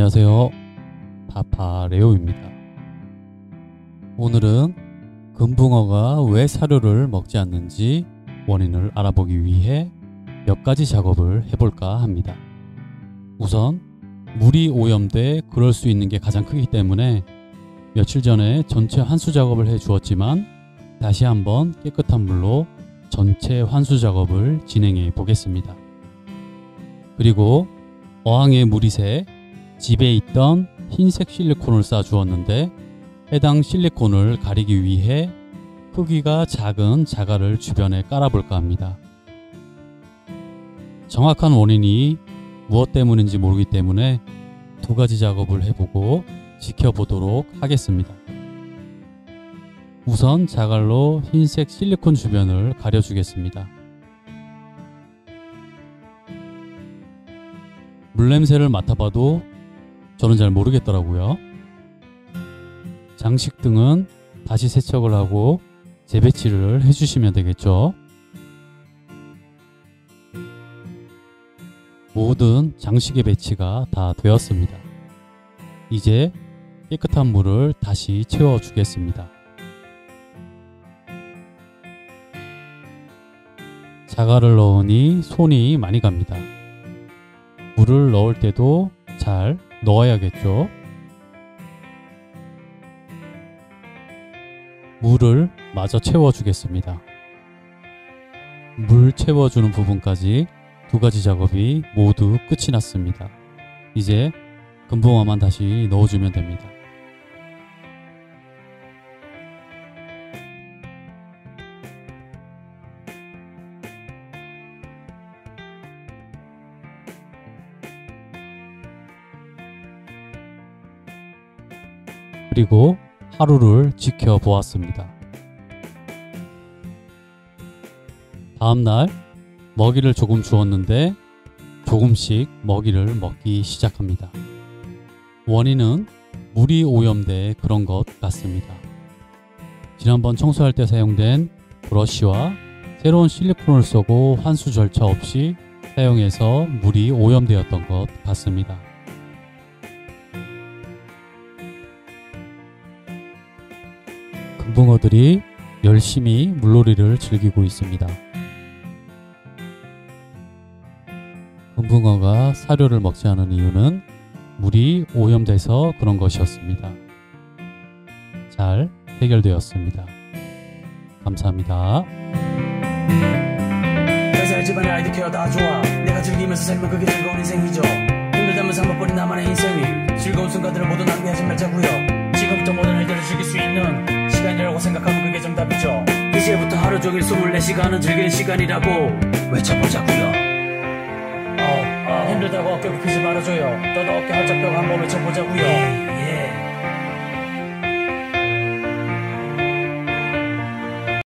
안녕하세요. 파파레오입니다. 오늘은 금붕어가 왜 사료를 먹지 않는지 원인을 알아보기 위해 몇 가지 작업을 해볼까 합니다. 우선 물이 오염돼 그럴 수 있는 게 가장 크기 때문에 며칠 전에 전체 환수 작업을 해 주었지만 다시 한번 깨끗한 물로 전체 환수 작업을 진행해 보겠습니다. 그리고 어항에 물이 새 집에 있던 흰색 실리콘을 쌓아 주었는데 해당 실리콘을 가리기 위해 크기가 작은 자갈을 주변에 깔아볼까 합니다. 정확한 원인이 무엇 때문인지 모르기 때문에 두 가지 작업을 해보고 지켜보도록 하겠습니다. 우선 자갈로 흰색 실리콘 주변을 가려주겠습니다. 물냄새를 맡아봐도 저는 잘 모르겠더라고요. 장식등은 다시 세척을 하고 재배치를 해주시면 되겠죠. 모든 장식의 배치가 다 되었습니다. 이제 깨끗한 물을 다시 채워주겠습니다. 자갈을 넣으니 손이 많이 갑니다. 물을 넣을 때도 잘 넣어야겠죠. 물을 마저 채워주겠습니다. 물 채워주는 부분까지 두 가지 작업이 모두 끝이 났습니다. 이제 금붕어만 다시 넣어주면 됩니다. 그리고 하루를 지켜보았습니다. 다음날 먹이를 조금 주었는데 조금씩 먹이를 먹기 시작합니다. 원인은 물이 오염돼 그런 것 같습니다. 지난번 청소할 때 사용된 브러쉬와 새로운 실리콘을 쓰고 환수 절차 없이 사용해서 물이 오염되었던 것 같습니다. 금붕어들이 열심히 물놀이를 즐기고 있습니다. 금붕어가 사료를 먹지 않은 이유는 물이 오염돼서 그런 것이었습니다. 잘 해결되었습니다. 감사합니다. 회사의 집안의 아이들 케어 다 좋아. 내가 즐기면서 살면 그게 즐거운 인생이죠. 힘들다면서 한번 버린 나만의 인생이 즐거운 순간들을 모두 낭비하지 말자고요. 지금부터 모든 일들을 즐길 수 있는 시간이라고 생각하면 그게 정답이죠. 이제부터 하루 종일 24시간은 즐길 시간이라고 외쳐보자고요. 힘들다고 어깨 굽히지 말아줘요. 너도 어깨 활짝 펴고 한번 외쳐보자고요.